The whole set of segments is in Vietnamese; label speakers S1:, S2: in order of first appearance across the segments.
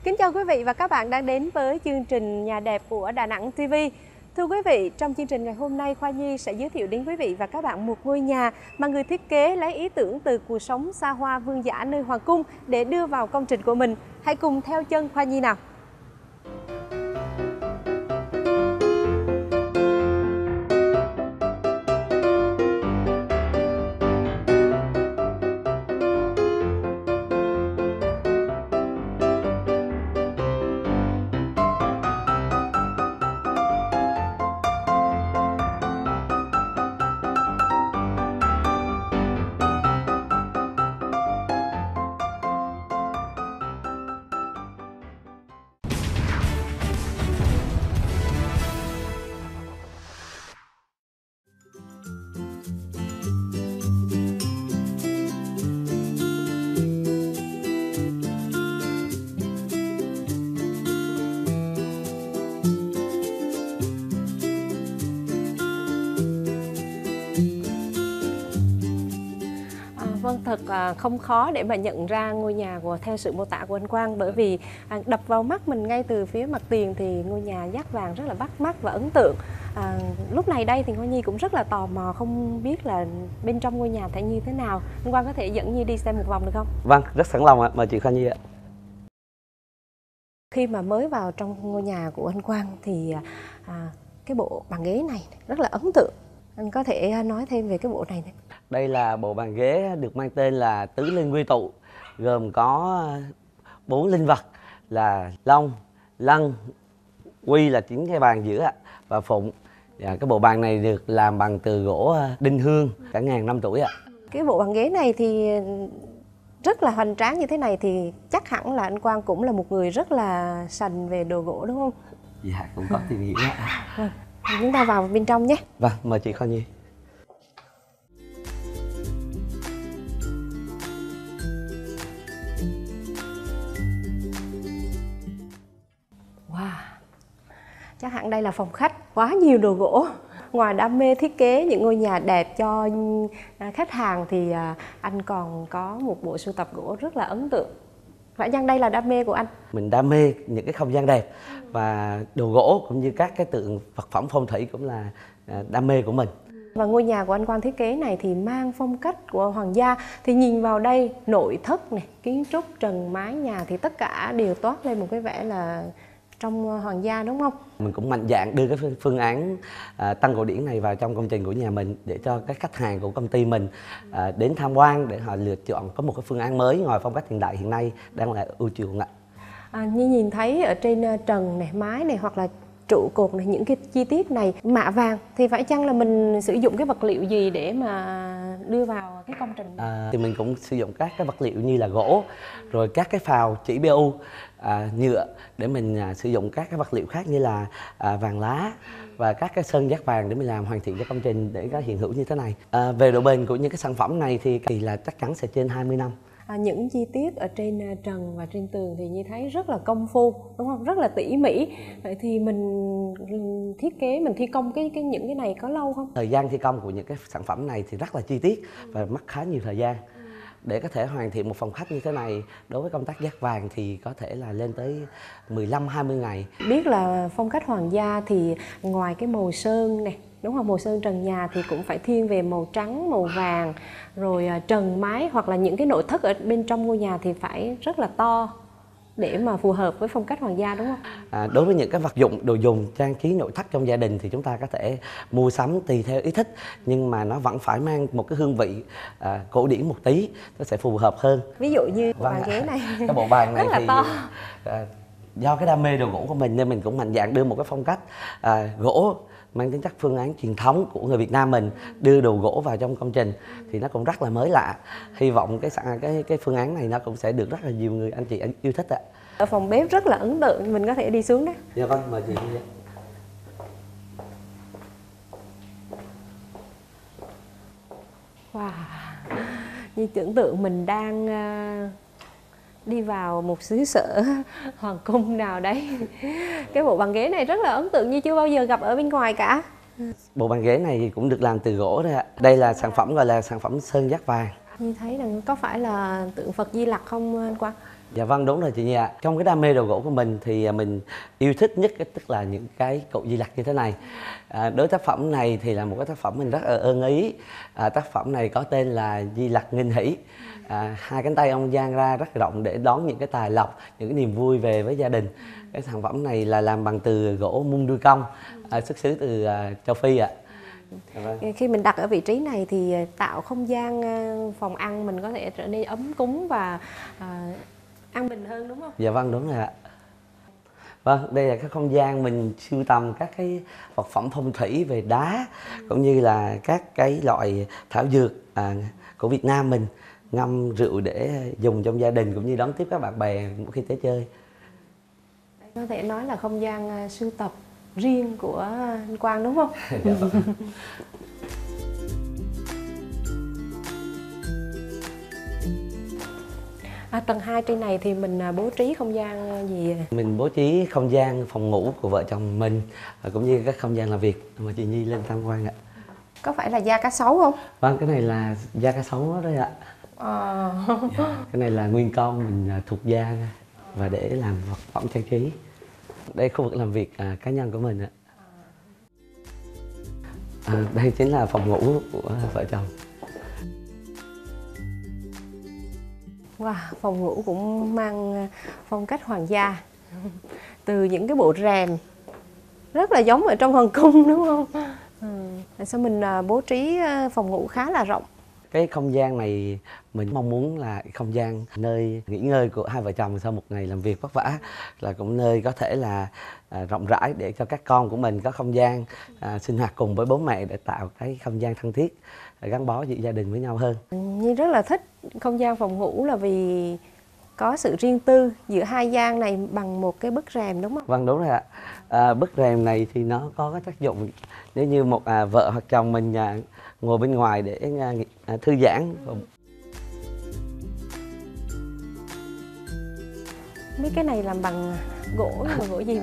S1: Kính chào quý vị và các bạn đang đến với chương trình Nhà đẹp của Đà Nẵng TV. Thưa quý vị, trong chương trình ngày hôm nay, Khoa Nhi sẽ giới thiệu đến quý vị và các bạn một ngôi nhà mà người thiết kế lấy ý tưởng từ cuộc sống xa hoa vương giả nơi hoàng cung để đưa vào công trình của mình. Hãy cùng theo chân Khoa Nhi nào. Vâng, thật không khó để mà nhận ra ngôi nhà theo sự mô tả của anh Quang, bởi vì đập vào mắt mình ngay từ phía mặt tiền thì ngôi nhà dát vàng rất là bắt mắt và ấn tượng. Lúc này đây thì Khoa Nhi cũng rất là tò mò không biết là bên trong ngôi nhà sẽ như thế nào. Anh Quang có thể dẫn Nhi đi xem một vòng được không?
S2: Vâng, rất sẵn lòng ạ, mời chị Khoa Nhi ạ.
S1: Khi mà mới vào trong ngôi nhà của anh Quang thì cái bộ bàn ghế này rất là ấn tượng. Anh có thể nói thêm về cái bộ này.
S2: Đây là bộ bàn ghế được mang tên là Tứ Linh Quy Tụ, gồm có 4 linh vật là Long, Lân, Quy là 9 cái bàn giữa và Phụng. Cái bộ bàn này được làm bằng từ gỗ đinh hương cả ngàn năm tuổi ạ.
S1: Cái bộ bàn ghế này thì rất là hoành tráng như thế này thì chắc hẳn là anh Quang cũng là một người rất là sành về đồ gỗ đúng không?
S2: Dạ, cũng có tìm hiểu ạ.
S1: Vâng, chúng ta vào bên trong nhé.
S2: Vâng, mời chị Khoa Nhi.
S1: Wow, chắc hẳn đây là phòng khách, quá nhiều đồ gỗ. Ngoài đam mê thiết kế những ngôi nhà đẹp cho khách hàng thì anh còn có một bộ sưu tập gỗ rất là ấn tượng. Phải chăng đây là đam mê của anh?
S2: Mình đam mê những cái không gian đẹp và đồ gỗ cũng như các cái tượng vật phẩm phong thủy cũng là đam mê của mình.
S1: Và ngôi nhà của anh Quang thiết kế này thì mang phong cách của hoàng gia. Thì nhìn vào đây, nội thất này, kiến trúc, trần mái nhà thì tất cả đều toát lên một cái vẻ là trong hoàng gia đúng không? Mình
S2: cũng mạnh dạn đưa cái phương án tăng cổ điển này vào trong công trình của nhà mình để cho các khách hàng của công ty mình đến tham quan để họ lựa chọn có một cái phương án mới ngoài phong cách hiện đại hiện nay đang là ưu chuộng ạ.
S1: Như nhìn thấy ở trên trần này, mái này hoặc là trụ cột này, những cái chi tiết này mạ vàng thì phải chăng là mình sử dụng cái vật liệu gì để mà đưa vào cái công trình?
S2: Thì mình cũng sử dụng các cái vật liệu như là gỗ, rồi các cái phào chỉ PU, nhựa để mình sử dụng các cái vật liệu khác như là vàng lá và các cái sơn dát vàng để mình làm hoàn thiện cho công trình để có hiện hữu như thế này. Về độ bền của những cái sản phẩm này thì là chắc chắn sẽ trên 20 năm.
S1: Những chi tiết ở trên trần và trên tường thì như thấy rất là công phu đúng không? Rất là tỉ mỉ. Vậy thì mình thiết kế, mình thi công những cái này có lâu không?
S2: Thời gian thi công của những cái sản phẩm này thì rất là chi tiết và mất khá nhiều thời gian. Để có thể hoàn thiện một phòng khách như thế này, đối với công tác dát vàng thì có thể là lên tới 15-20 ngày.
S1: Biết là phong cách hoàng gia thì ngoài cái màu sơn này, đúng không? Màu sơn trần nhà thì cũng phải thiên về màu trắng, màu vàng, rồi trần mái hoặc là những cái nội thất ở bên trong ngôi nhà thì phải rất là to để mà phù hợp với phong cách hoàng gia đúng không?
S2: Đối với những cái vật dụng, đồ dùng, trang trí nội thất trong gia đình thì chúng ta có thể mua sắm tùy theo ý thích, nhưng mà nó vẫn phải mang một cái hương vị cổ điển một tí, nó sẽ phù hợp hơn.
S1: Ví dụ như bộ bàn ghế này,
S2: cái bộ bàn này
S1: rất là
S2: thì
S1: to.
S2: Do cái đam mê đồ gỗ của mình nên mình cũng mạnh dạn đưa một cái phong cách gỗ mang tính chất phương án truyền thống của người Việt Nam mình, đưa đồ gỗ vào trong công trình thì nó cũng rất là mới lạ. Hy vọng cái phương án này nó cũng sẽ được rất là nhiều người anh chị yêu thích ạ.
S1: Ở phòng bếp rất là ấn tượng, mình có thể đi xuống đó.
S2: Dạ vâng, mời chị đi.
S1: Wow, như tưởng tượng mình đang đi vào một xứ sở hoàng cung nào đấy. Cái bộ bàn ghế này rất là ấn tượng, như chưa bao giờ gặp ở bên ngoài cả.
S2: Bộ bàn ghế này cũng được làm từ gỗ thôi ạ. Đây là sản phẩm gọi là sản phẩm sơn dát vàng.
S1: Như thấy rằng có phải là tượng Phật Di Lặc không anh Quang?
S2: Dạ vâng, đúng rồi chị Nhi ạ. Trong cái đam mê đồ gỗ của mình thì mình yêu thích nhất tức là những cái cụ Di Lặc như thế này. Đối với tác phẩm này thì là một cái tác phẩm mình rất là ưng ý. Tác phẩm này có tên là Di Lặc Nghinh Hỷ. Hai cánh tay ông dang ra rất rộng để đón những cái tài lộc, những cái niềm vui về với gia đình. Cái sản phẩm này là làm bằng từ gỗ mung đuôi cong, xuất xứ từ châu Phi ạ.
S1: Khi mình đặt ở vị trí này thì tạo không gian phòng ăn mình có thể trở nên ấm cúng và an bình hơn, đúng không?
S2: Dạ vâng, đúng rồi ạ. Vâng, đây là cái không gian mình sưu tầm các cái vật phẩm phong thủy về đá, cũng như là các cái loại thảo dược của Việt Nam mình ngâm rượu để dùng trong gia đình cũng như đón tiếp các bạn bè mỗi khi tới chơi.
S1: Có thể nói là không gian sưu tập riêng của anh Quang, đúng không?
S2: Dạ vâng.
S1: Tầng 2 trên này thì mình bố trí không gian gì?
S2: Mình bố trí không gian phòng ngủ của vợ chồng mình cũng như các không gian làm việc mà chị Nhi lên tham quan ạ.
S1: Có phải là da cá sấu không?
S2: Vâng, cái này là da cá sấu đó đấy ạ. Dạ, cái này là nguyên con mình thuộc da và để làm vật phẩm trang trí. Đây khu vực làm việc cá nhân của mình ạ. Đây chính là phòng ngủ của vợ chồng.
S1: Wow, phòng ngủ cũng mang phong cách hoàng gia. Từ những cái bộ rèm rất là giống ở trong hoàng cung, đúng không? Sao mình bố trí phòng ngủ khá là rộng.
S2: Cái không gian này mình mong muốn là không gian nơi nghỉ ngơi của hai vợ chồng sau một ngày làm việc vất vả, là cũng nơi có thể là rộng rãi để cho các con của mình có không gian sinh hoạt cùng với bố mẹ để tạo cái không gian thân thiết, gắn bó giữa gia đình với nhau hơn.
S1: Nhi rất là thích không gian phòng ngủ là vì có sự riêng tư giữa hai gian này bằng một cái bức rèm, đúng không?
S2: Vâng, đúng rồi ạ. Bức rèm này thì nó có cái tác dụng nếu như một vợ hoặc chồng mình ngồi bên ngoài để thư giãn.
S1: Mấy cái này làm bằng gỗ, nhưng mà gỗ gì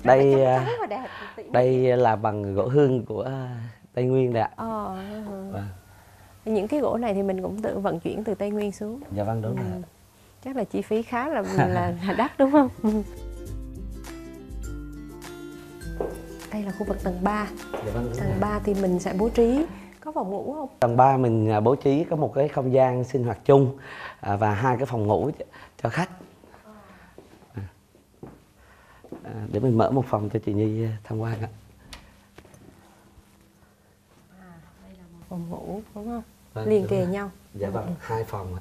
S2: đây là bằng gỗ hương của Tây Nguyên đấy ạ.
S1: Vâng. Những cái gỗ này thì mình cũng tự vận chuyển từ Tây Nguyên xuống.
S2: Dạ vâng, đúng rồi.
S1: Chắc là chi phí khá là đắt, đúng không? Đây là khu vực tầng 3.
S2: Dạ vâng,
S1: tầng 3 thì mình sẽ bố trí có phòng ngủ không?
S2: Tầng 3 mình bố trí có một cái không gian sinh hoạt chung và hai cái phòng ngủ cho khách. Để mình mở một phòng cho chị Nhi tham quan ạ.
S1: Đây là một phòng ngủ, đúng không?
S2: Vâng,
S1: liền kề nhau.
S2: Dạ vâng, hai phòng ạ.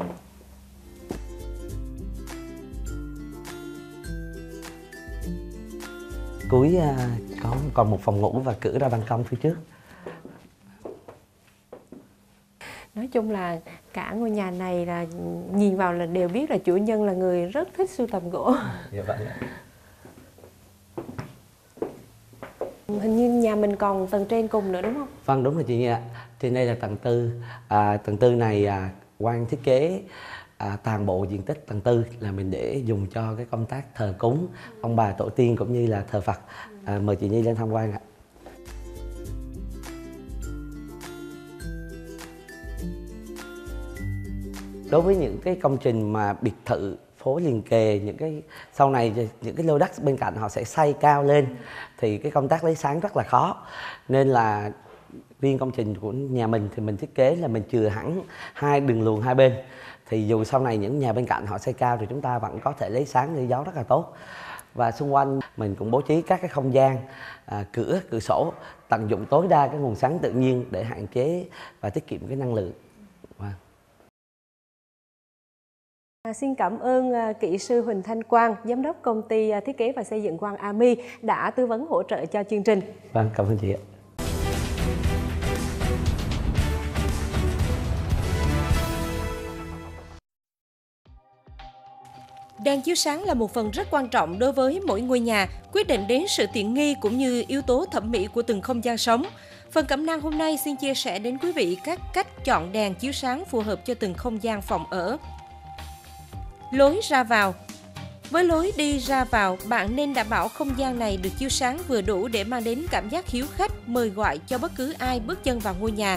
S2: Cuối còn một phòng ngủ và cửa ra ban công phía trước.
S1: Nói chung là cả ngôi nhà này là nhìn vào là đều biết là chủ nhân là người rất thích sưu tầm gỗ.
S2: Dạ vâng.
S1: Hình như nhà mình còn tầng trên cùng nữa, đúng không?
S2: Vâng, đúng rồi chị Nhi ạ. Trên đây là tầng 4. Tầng 4 này Quang thiết kế toàn bộ diện tích tầng 4 là mình để dùng cho cái công tác thờ cúng ông bà tổ tiên cũng như là thờ Phật. Mời chị Nhi lên tham quan ạ. Đối với những cái công trình mà biệt thự phố liền kề, những cái sau này những cái lô đất bên cạnh họ sẽ xây cao lên thì cái công tác lấy sáng rất là khó, nên là riêng công trình của nhà mình thì mình thiết kế là mình chừa hẳn hai đường luồng hai bên, thì dù sau này những nhà bên cạnh họ xây cao thì chúng ta vẫn có thể lấy sáng lấy gió rất là tốt. Và xung quanh mình cũng bố trí các cái không gian cửa sổ tận dụng tối đa cái nguồn sáng tự nhiên để hạn chế và tiết kiệm cái năng lượng.
S1: Xin cảm ơn kỹ sư Huỳnh Thanh Quang, giám đốc công ty thiết kế và xây dựng Quang Ami đã tư vấn hỗ trợ cho chương trình.
S2: Vâng, cảm ơn chị ạ.
S3: Đèn chiếu sáng là một phần rất quan trọng đối với mỗi ngôi nhà, quyết định đến sự tiện nghi cũng như yếu tố thẩm mỹ của từng không gian sống. Phần Cẩm nang hôm nay xin chia sẻ đến quý vị các cách chọn đèn chiếu sáng phù hợp cho từng không gian phòng ở. Lối ra vào. Với lối đi ra vào, bạn nên đảm bảo không gian này được chiếu sáng vừa đủ để mang đến cảm giác hiếu khách, mời gọi cho bất cứ ai bước chân vào ngôi nhà.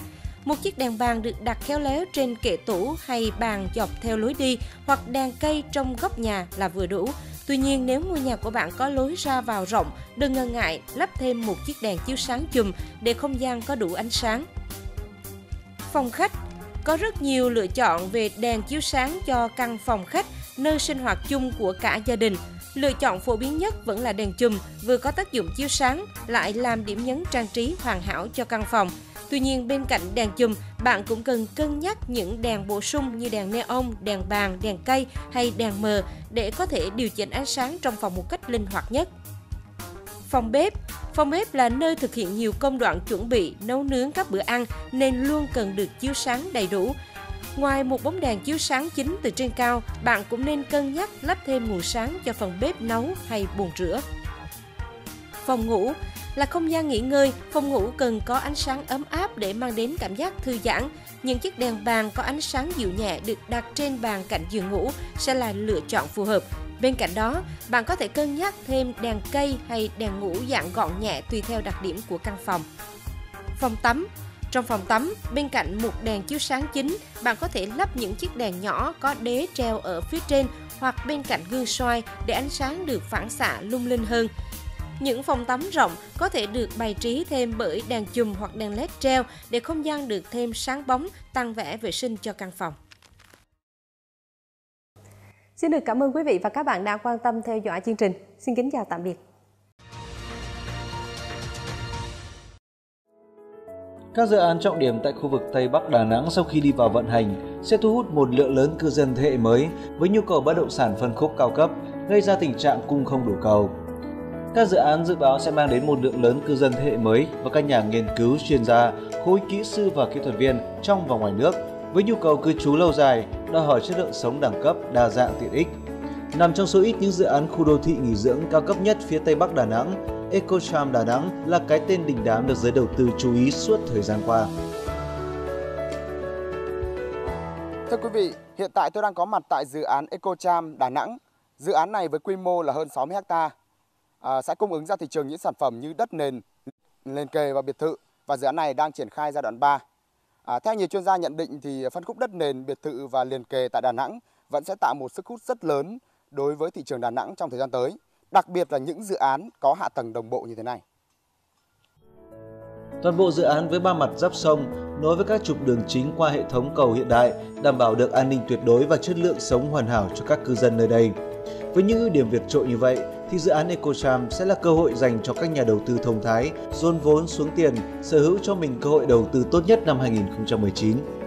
S3: Một chiếc đèn bàn được đặt khéo léo trên kệ tủ hay bàn dọc theo lối đi hoặc đèn cây trong góc nhà là vừa đủ. Tuy nhiên, nếu ngôi nhà của bạn có lối ra vào rộng, đừng ngần ngại lắp thêm một chiếc đèn chiếu sáng chùm để không gian có đủ ánh sáng. Phòng khách. Có rất nhiều lựa chọn về đèn chiếu sáng cho căn phòng khách, nơi sinh hoạt chung của cả gia đình. Lựa chọn phổ biến nhất vẫn là đèn chùm, vừa có tác dụng chiếu sáng, lại làm điểm nhấn trang trí hoàn hảo cho căn phòng. Tuy nhiên, bên cạnh đèn chùm, bạn cũng cần cân nhắc những đèn bổ sung như đèn neon, đèn bàn, đèn cây hay đèn mờ để có thể điều chỉnh ánh sáng trong phòng một cách linh hoạt nhất. Phòng bếp. Phòng bếp là nơi thực hiện nhiều công đoạn chuẩn bị, nấu nướng các bữa ăn nên luôn cần được chiếu sáng đầy đủ. Ngoài một bóng đèn chiếu sáng chính từ trên cao, bạn cũng nên cân nhắc lắp thêm nguồn sáng cho phần bếp nấu hay bồn rửa. Phòng ngủ là không gian nghỉ ngơi, phòng ngủ cần có ánh sáng ấm áp để mang đến cảm giác thư giãn. Những chiếc đèn bàn có ánh sáng dịu nhẹ được đặt trên bàn cạnh giường ngủ sẽ là lựa chọn phù hợp. Bên cạnh đó, bạn có thể cân nhắc thêm đèn cây hay đèn ngủ dạng gọn nhẹ tùy theo đặc điểm của căn phòng. Phòng tắm. Trong phòng tắm, bên cạnh một đèn chiếu sáng chính, bạn có thể lắp những chiếc đèn nhỏ có đế treo ở phía trên hoặc bên cạnh gương xoay để ánh sáng được phản xạ lung linh hơn. Những phòng tắm rộng có thể được bày trí thêm bởi đèn chùm hoặc đèn LED treo để không gian được thêm sáng bóng, tăng vẻ vệ sinh cho căn phòng.
S1: Xin được cảm ơn quý vị và các bạn đã quan tâm theo dõi chương trình. Xin kính chào tạm biệt.
S4: Các dự án trọng điểm tại khu vực Tây Bắc Đà Nẵng sau khi đi vào vận hành sẽ thu hút một lượng lớn cư dân thế hệ mới với nhu cầu bất động sản phân khúc cao cấp, gây ra tình trạng cung không đủ cầu. Các dự án dự báo sẽ mang đến một lượng lớn cư dân thế hệ mới và các nhà nghiên cứu, chuyên gia, khối kỹ sư và kỹ thuật viên trong và ngoài nước với nhu cầu cư trú lâu dài, đòi hỏi chất lượng sống đẳng cấp, đa dạng tiện ích. Nằm trong số ít những dự án khu đô thị nghỉ dưỡng cao cấp nhất phía Tây Bắc Đà Nẵng, Ecocham Đà Nẵng là cái tên đình đám được giới đầu tư chú ý suốt thời gian qua.
S5: Thưa quý vị, hiện tại tôi đang có mặt tại dự án Ecocham Đà Nẵng. Dự án này với quy mô là hơn 60 ha, sẽ cung ứng ra thị trường những sản phẩm như đất nền, liền kề và biệt thự, và dự án này đang triển khai giai đoạn 3. Theo nhiều chuyên gia nhận định thì phân khúc đất nền, biệt thự và liền kề tại Đà Nẵng vẫn sẽ tạo một sức hút rất lớn đối với thị trường Đà Nẵng trong thời gian tới, đặc biệt là những dự án có hạ tầng đồng bộ như thế này.
S4: Toàn bộ dự án với 3 mặt giáp sông nối với các trục đường chính qua hệ thống cầu hiện đại, đảm bảo được an ninh tuyệt đối và chất lượng sống hoàn hảo cho các cư dân nơi đây. Với những ưu điểm vượt trội như vậy, thì dự án Ecocham sẽ là cơ hội dành cho các nhà đầu tư thông thái, dồn vốn xuống tiền, sở hữu cho mình cơ hội đầu tư tốt nhất năm 2019.